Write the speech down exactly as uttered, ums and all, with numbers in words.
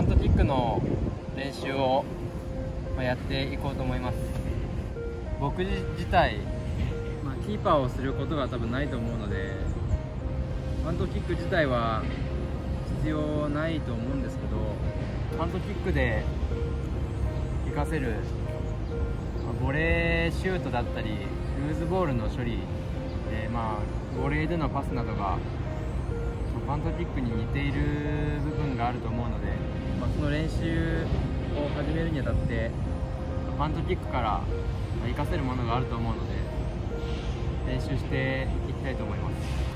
パントキックの練習をやっていこうと思います。僕自体、まあ、キーパーをすることが多分ないと思うので、パントキック自体は必要ないと思うんですけど、パントキックで活かせるボレーシュートだったりルーズボールの処理で、まあ、ボレーでのパスなどがパントキックに似ている部分があると思うので、まあ、その練習を始めるにあたってパントキックから活かせるものがあると思うので練習していきたいと思います。